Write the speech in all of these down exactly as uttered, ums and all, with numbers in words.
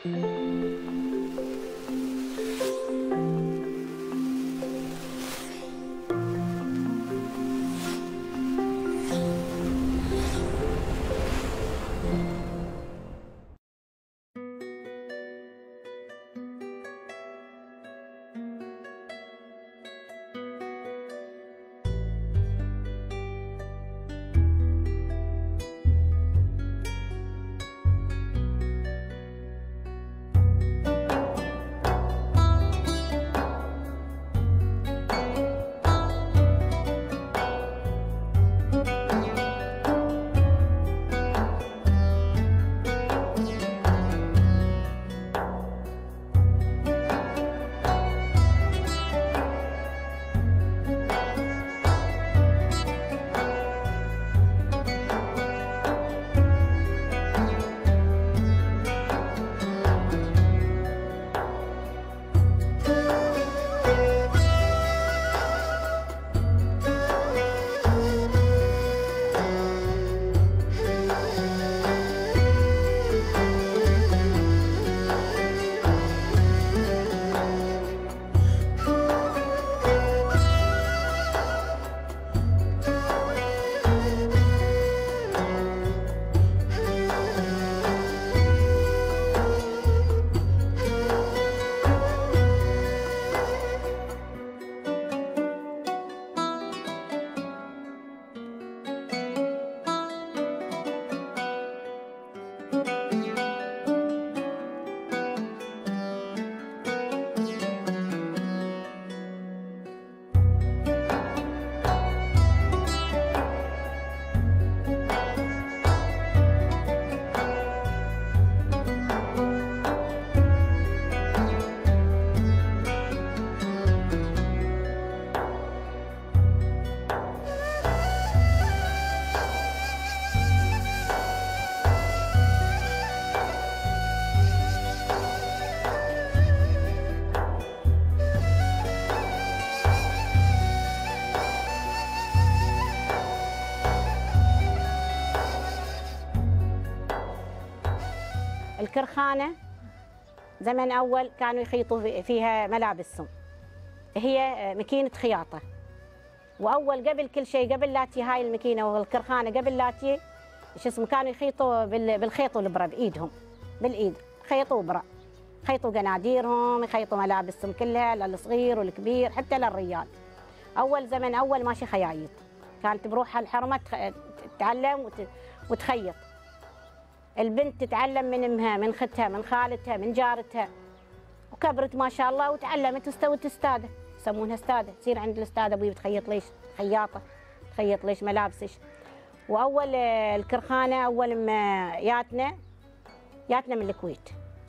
الكرخانة زمن أول كانوا يخيطوا فيها ملابسهم، هي ماكينة خياطة. وأول قبل كل شيء، قبل لاتي هاي الماكينة والكرخانة، قبل لاتي شو اسمه كانوا يخيطوا بالخيط والإبرة بإيدهم، بالإيد خيطوا إبرة، خيطوا قناديرهم، يخيطوا ملابسهم كلها للصغير والكبير حتى للرجال. أول زمن أول ماشي خيايط، كانت بروحها الحرمة تتعلم وتخيط. البنت تتعلم من امها، من ختها، من خالتها، من جارتها، وكبرت ما شاء الله وتعلمت واستوت استاذه، يسمونها استاذه، تصير عند الاستاذه ابوي بتخيط ليش خياطه، تخيط ليش ملابسش. واول الكرخانه اول ما ياتنا ياتنا من الكويت،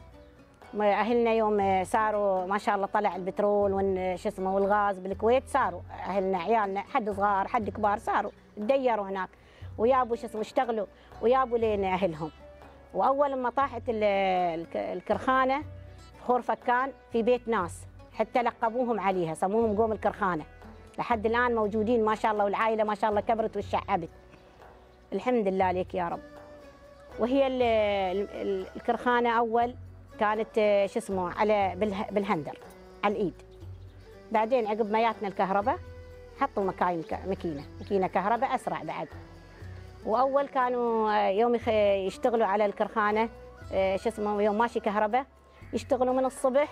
اهلنا يوم صاروا ما شاء الله طلع البترول وش اسمه والغاز بالكويت، صاروا اهلنا عيالنا حد صغار حد كبار صاروا تديروا هناك ويابوا شو اسمه اشتغلوا ويابوا لين اهلهم. واول ما طاحت الكرخانه خور فكان في بيت ناس حتى لقبوهم عليها، سموهم قوم الكرخانه، لحد الان موجودين ما شاء الله، والعائله ما شاء الله كبرت وشعبت. الحمد لله لك يا رب. وهي الكرخانه اول كانت شو اسمه على بالهندر على الايد، بعدين عقب ما جاتنا الكهرباء حطوا مكاين ماكينه ماكينه كهرباء اسرع بعد. واول كانوا يوم يشتغلوا على الكرخانه شو اسمه يوم ماشي كهرباء يشتغلوا من الصبح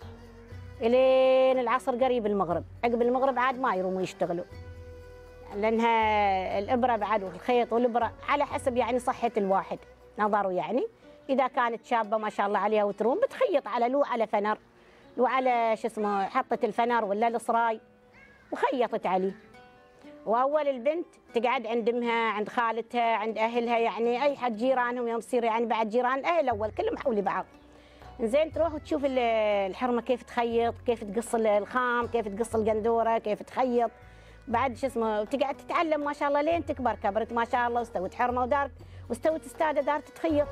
الين العصر قريب المغرب، عقب المغرب عاد ما يروموا يشتغلوا، لانها الابره بعد والخيط والابره على حسب يعني صحه الواحد نظره، يعني اذا كانت شابه ما شاء الله عليها وتروم بتخيط على لو على فنر، لو على شو اسمه حطت الفنر ولا الصراي وخيطت عليه. واول البنت تقعد عند امها عند خالتها عند اهلها، يعني اي حد جيرانهم يوم يصير يعني بعد جيران الاهل اول كلهم حول بعض. زين تروح وتشوف الحرمه كيف تخيط، كيف تقص الخام، كيف تقص القندوره، كيف تخيط، بعد شو اسمه وتقعد تتعلم ما شاء الله لين تكبر، كبرت ما شاء الله واستوت حرمه ودارت واستوت استاذه دارت تخيط.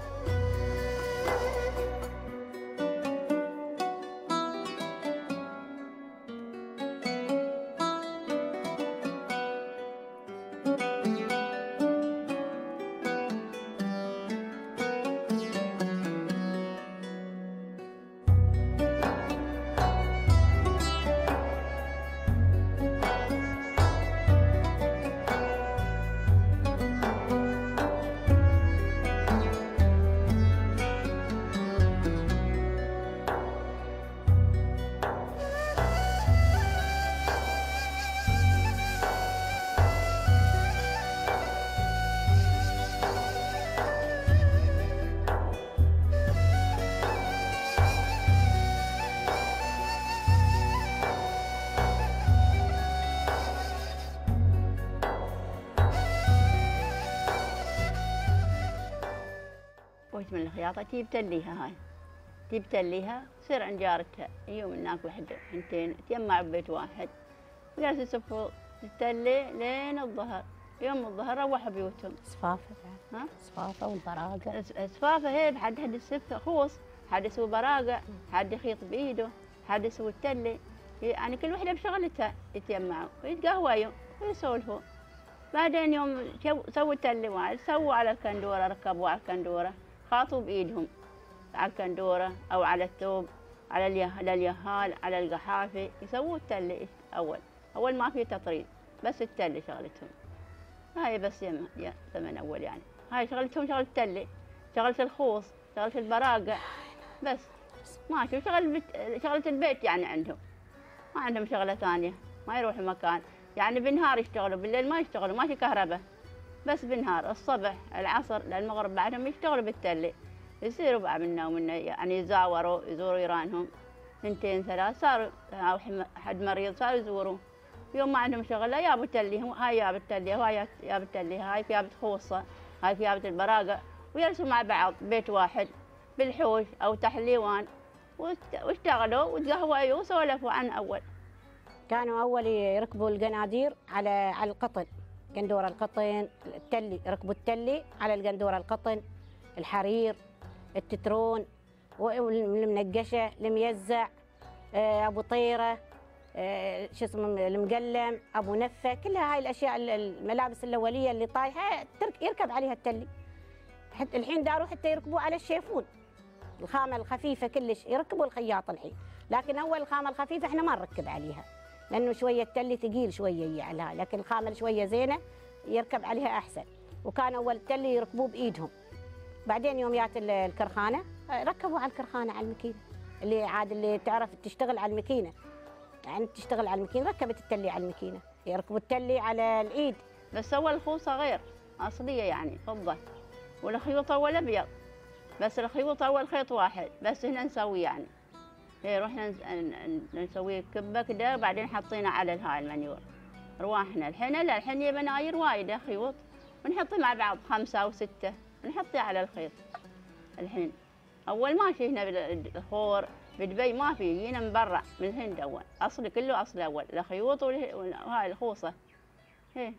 من الخياطة تجيب تليها هاي، تجيب تليها تصير عند جارتها، يوم هناك وحدة اثنتين تجمعوا ببيت واحد وجالسين يصفوا التلي لين الظهر، يوم الظهر روحوا بيوتهم. صفافة ها؟ صفافة والبراقة. صفافة هي حد حد يصف خوص، حد يسوي براقة، حد يخيط بإيده، حد يسوي التلي، يعني كل وحدة بشغلتها يتجمعوا ويتقهويوا ويسولفوا. بعدين يوم سووا التلي واحد سووا على الكندورة، ركبوا على الكندورة، خاطوا بإيدهم على الكندورة أو على الثوب، على اليه... على اليهال، على القحافة، يسووا التلي أول، أول ما في تطريز، بس التلي شغلتهم. هاي بس يم... يا زمن أول يعني، هاي شغلتهم شغلة التلي، شغلة الخوص، شغلة البراقة، بس ماشي. وشغل بت... شغلة البيت يعني عندهم، ما عندهم شغلة ثانية، ما يروحوا مكان، يعني بالنهار يشتغلوا، بالليل ما يشتغلوا، ماشي كهرباء، بس بالنهار الصبح العصر للمغرب بعدهم يشتغلوا بالتلي، يصيروا بقى منا ومنا، يعني يزاوروا يزوروا يرانهم اثنتين ثلاث، صاروا أو حد مريض صاروا يزوروا، يوم ما عندهم شغله يابوا تلي، هاي جابت تلي وهاي جابت تلي، هاي جابت خوصه، هاي جابت البراقه، ويجلسوا مع بعض بيت واحد بالحوش او تحت الليوان واشتغلوا وتقهووا وسولفوا عن اول. كانوا اول يركبوا القنادير على على القطن، قندوره القطن، التلي يركبوا التلي على القندوره القطن، الحرير، التترون، والمنقشه، الميزع، ابو طيره، شو اسمه المقلم، ابو نفه، كلها هاي الاشياء الملابس الاوليه اللي طايحه يركب عليها التلي. حتى الحين داروا حتى يركبوا على الشيفون، الخامه الخفيفه كلش يركبوا الخياط الحين، لكن اول الخامه الخفيفه احنا ما نركب عليها لانه شويه التلي ثقيل شويه عليها، لكن الخامه شويه زينه يركب عليها احسن. وكان اول التلي يركبوه بايدهم، بعدين يوم جات الكرخانه ركبوا على الكرخانه على الماكينه، اللي عاد اللي تعرف تشتغل على الماكينه، يعني تشتغل على الماكينه ركبت التلي على الماكينه، يركبوا التلي على الايد. بس اول الخوصه غير اصليه يعني فضه، والخيوط اول ابيض، بس الخيوط اول خيط واحد بس هنا نسوي يعني، هي رحنا نسوي كبه كده وبعدين حطينا على هاي المنيور رواحنا. الحين لا، الحين يبى بناير وايده خيوط ونحطي مع بعض خمسه او سته نحطي على الخيط. الحين اول ماشي هنا بالخور بدبي ما في، جينا من برا من الهند اول، اصلي كله اصل اول، الخيوط وهاي الخوصه هي.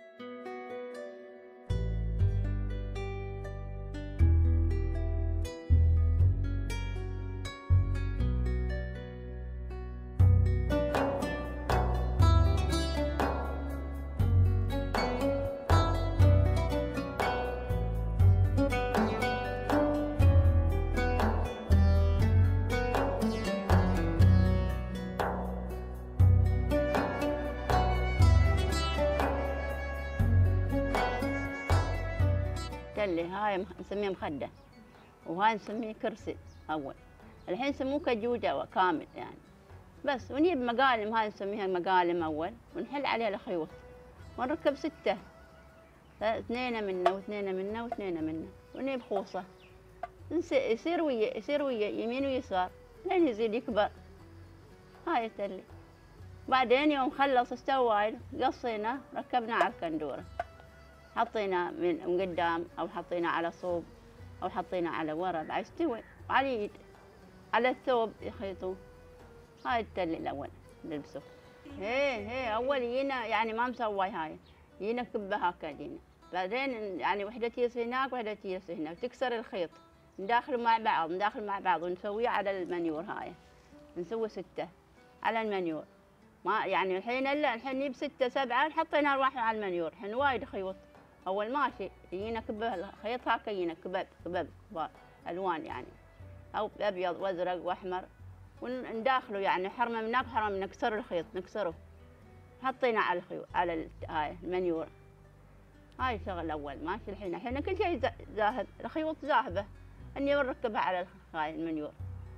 تلي هاي نسميه مخده، وهاي نسميه كرسي اول، الحين يسموه كجوجه كامل يعني، بس ونجيب مقالم، هاي نسميها مقالم اول ونحل عليها الخيوط ونركب سته، اثنين منا واثنين منا واثنين منا، ونجيب خوصه يصير ويا يصير ويا يمين ويسار لين يزيد يكبر. هاي التلي بعدين يوم خلص استوى قصينا ركبنا على الكندوره، حطينا من قدام او حطينا على صوب او حطينا على ورا بعد يستوي، على اليد على الثوب يخيطوه. هاي التلي الاول نلبسه. هي هي اول يجينا يعني ما مسوي هاي، يجينا كبه هكا يجينا، بعدين يعني وحده تيس هناك وحده تيس هنا وتكسر الخيط، نداخل مع بعض نداخل مع بعض ونسويه على المنيور. هاي نسوي سته على المنيور، ما يعني الحين الا الحين نجيب سته سبعه حطينا الواحد على المنيور، الحين وايد خيوط. اول ماشي يجينا كبه الخيط هكا يجينا كباب كباب كبار الوان يعني، او ابيض وازرق واحمر، ونداخله يعني حرمه من هناك حرمه من نكسر الخيط نكسره، حطينا على الخيوط على هاي المنيور. هاي شغل اول ماشي. الحين الحين كل شيء ذاهب، الخيوط ذاهبه، اني نركبها على هاي المنيور.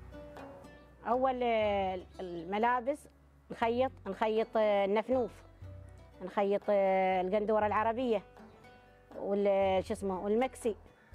اول الملابس نخيط نخيط النفنوف، نخيط القندوره العربيه وال شو اسمه والمكسي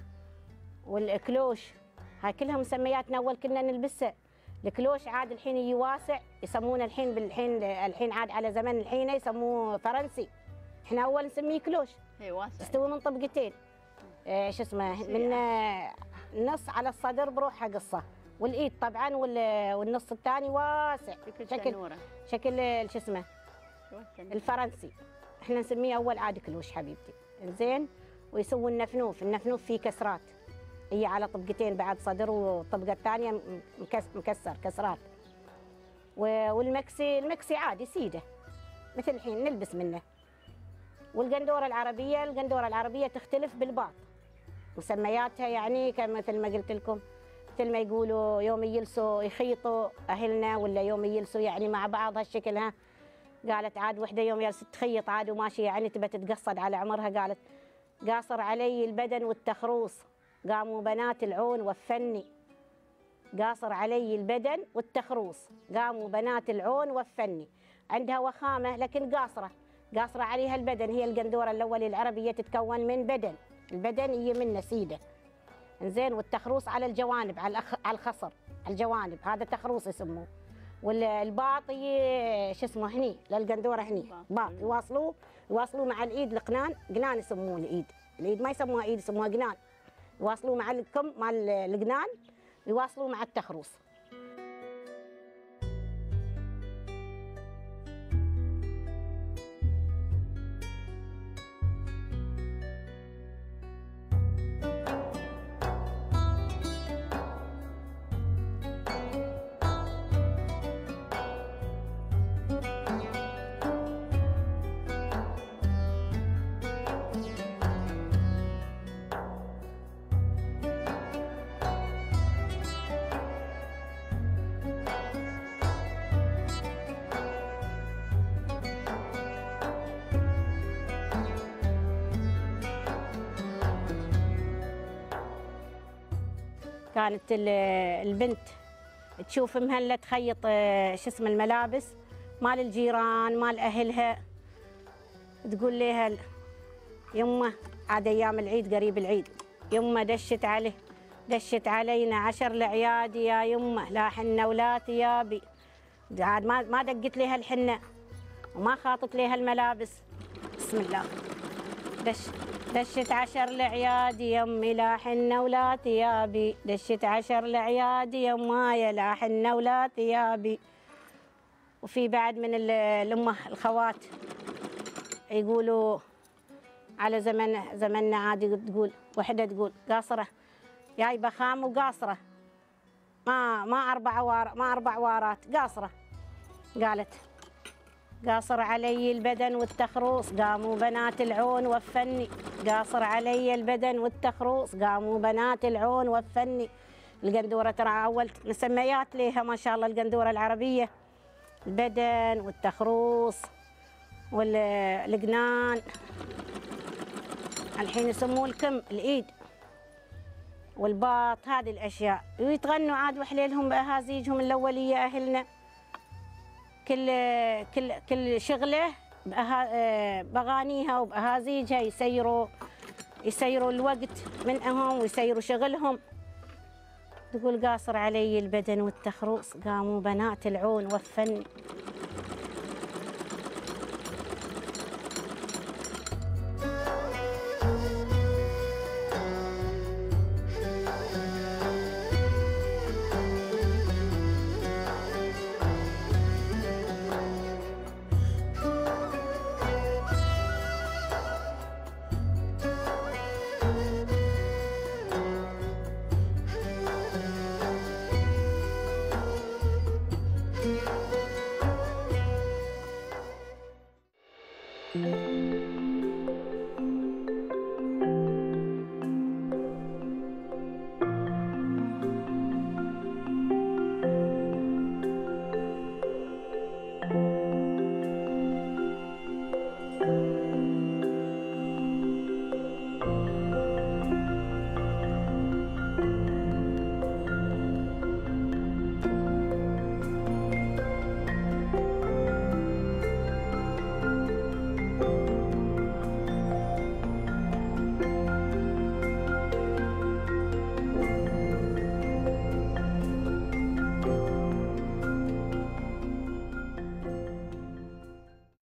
والكلوش، هاي كلها مسمياتنا اول كنا نلبسها. الكلوش عاد الحين يجي واسع يسمونه الحين بالحين الحين عاد على زمن الحين يسموه فرنسي، احنا اول نسميه كلوش. اي واسع يستوي من طبقتين، آه شو اسمه من آه النص على الصدر بروحها قصه، والايد طبعا والنص الثاني واسع شكل شكل شو اسمه الفرنسي، احنا نسميه اول عاد كلوش حبيبتي. زين. ويسووا النفنوف، النفنوف فيه كسرات، هي على طبقتين بعد صدر، والطبقه الثانيه مكسر كسرات. والمكسي المكسي عادي سيده مثل الحين نلبس منه. والقندوره العربيه، القندوره العربيه تختلف بالباط، مسمياتها يعني مثل ما قلت لكم، مثل ما يقولوا يوم يجلسوا يخيطوا اهلنا، ولا يوم يجلسوا يعني مع بعض هالشكل. ها قالت عاد وحده يوم جالسه تخيط عاد وماشيه يعني تبى تتقصد على عمرها، قالت قاصر علي البدن والتخروص قاموا بنات العون وفني. قاصر علي البدن والتخروص قاموا بنات العون وفني. عندها وخامه لكن قاصره، قاصره عليها البدن. هي القندوره الاول العربيه تتكون من بدن، البدن هي منه سيده. زين. والتخروص على الجوانب، على على الخصر، على الجوانب، هذا تخروص يسموه. والباط شو اسمه هني للقندوره هني باط، يواصلوه يواصلوه مع الايد القنان، قنان يسموه الايد، الايد ما يسموها ايد يسموها قنان، يواصلوه مع الكم مال القنان، يواصلوه مع التخروص. كانت البنت تشوف مهله تخيط شو اسمه الملابس مال الجيران مال اهلها، تقول لها يمه عاد ايام العيد قريب العيد، يمه دشت عليه دشت علينا عشر العياد يا يمه، لا حنه ولا ثيابي. عاد ما ما دقت لها الحنه وما خاطت لها الملابس. بسم الله. دش دشت عشر العياد يمي لا حنه ولا ثيابي، دشت عشر العياد يمايا لا حنه ولا ثيابي. وفي بعد من الامه الخوات يقولوا على زمن زمننا عادي، تقول وحده تقول قاصره جايبه خام وقاصره، ما ما اربع وار ما اربع وارات قاصره. قالت قاصر علي البدن والتخروص قاموا بنات العون وفني، قاصر علي البدن والتخروص قاموا بنات العون وفني. القندوره ترى اول مسميات لها ما شاء الله، القندوره العربيه البدن والتخروص والقنان، الحين يسموه الكم الايد والباط، هذه الاشياء. ويتغنوا عاد وحليلهم باهازيجهم الاوليه اهلنا، كل كل كل شغله باغانيها وباهازيجها يسيروا يسيروا الوقت منهم ويسيروا شغلهم. تقول قاصر علي البدن والتخروص قاموا بنات العون والفن. Mm-hmm.